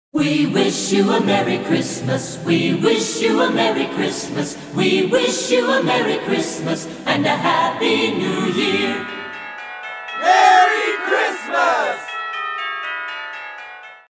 We wish you a Merry Christmas. We wish you a Merry Christmas. We wish you a Merry Christmas and a Happy New Year. Merry Christmas!